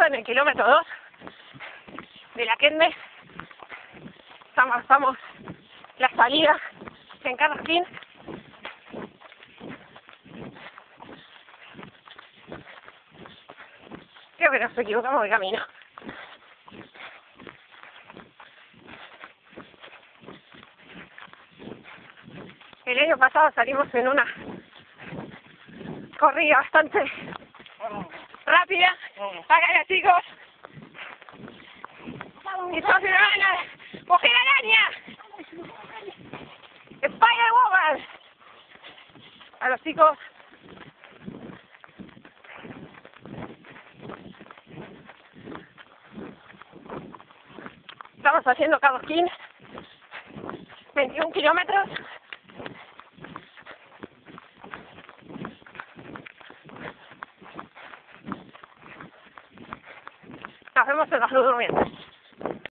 justo en el kilómetro 2 de la Kende. Estamos la salida en Carrasquín. Creo que nos equivocamos de camino. El año pasado salimos en una corrida bastante rápida. Acá chicos. Y sos una mujer araña. Spider-Woman. A los chicos. Estamos haciendo Carrasquín. 21 kilómetros. Nos vemos en los Durmientes.